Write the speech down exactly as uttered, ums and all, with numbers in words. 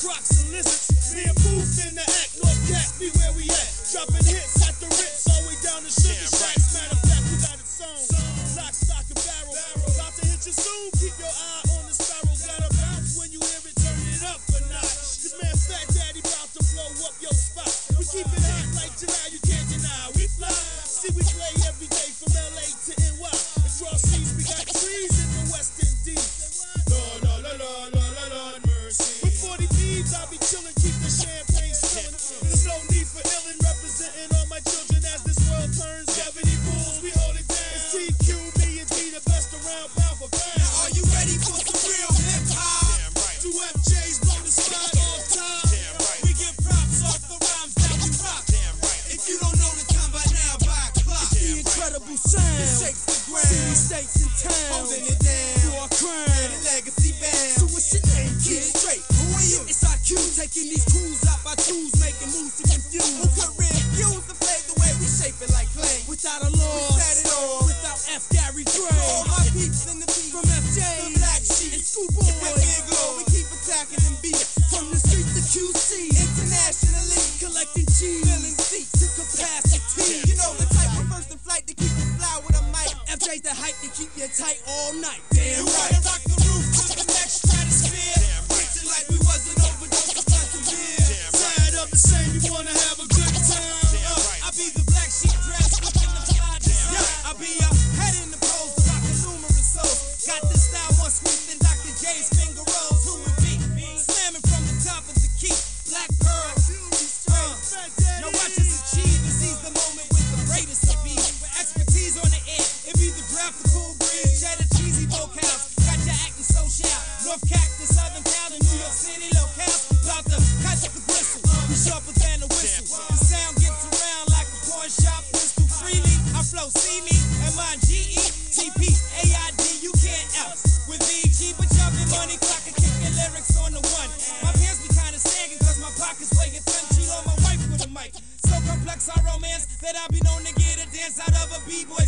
crocs and lizards. Me and Booth in the act, North Cat, be where we at. Dropping hits at the Ritz, all the way down to Sugar Shacks. Matter of fact, we got it sewn. Lock, stock, and barrel. About to hit you soon, keep your eye on the sparrow. Gotta bounce when you hear it, turn it up a notch. Cause man, Fat Daddy about to blow up your spot. We keep it hot like July, you can't deny. We fly, see we play every day from L A to N Y. Across seas, we got trees in the West Indies. Lord, Lord, Lord, Lord, Lord, Lord, mercy. With forty thieves, I'll be chillin', keep the champagne spillin'. There's no need for illin', representing all my children as this world turns. seventy bulls, we hold it down. It's T Q, me and D, the best around, pound for pound. Now are you ready for some real hip-hop? Two F Js blow the spot off time. We get props off the rhymes that we rock. If you don't know the time by now, buy a clock. The incredible sound, It shakes the ground. city, states, and towns. Holding it down. For our crown. The legacy bound. So what's your name, Keep kid? straight. Who are you? It's I Q, taking these crews out by twos, making moves to confuse. Who could refuse the flame the way we shape it like clay? Without a law, We set it off. without F. Gary Gray. All my peeps in the beat. From F J, The Black Sheep. and Schoolboy. With Big O, we keep attacking them beats. From the streets to Q C, Internationally, collecting cheese, filling seats to capacity. You know the type of first in flight to keep it fly with a mic. F J's the hype to keep you tight all night. You Damn right. wanna rock the roof to the next stratosphere. Preaching like we wasn't overdose of beer. Tired of the same, you wanna have a good time. Uh, I be the black sheep dressed up in the fly design. I be a head in the pose, rocking numerous souls. Got this style more sweet than Doctor J's finger rolls. Who would be slamming from the top of the key? Black Pearl. Uh, now watch us achieve and seize the moment with the greatest of ease. With expertise on the air, it be the graphical breeze. Cheddar cheesy vocals, got you acting so sharp. North Cactus, Southern Cal, and New York City locales. About to cut the bristle, we sharper than a whistle. The sound gets around like a pawn shop pistol. Freely, I flow, see me, M I G E, T P, A I D, you can't out. With V G, but jumping money, clock and kicking lyrics on the one. My pants be kinda sagging, cause my pockets weighing ton. Cheat on my wife with a mic. So complex our romance that I be known to get a dance out of a B-boy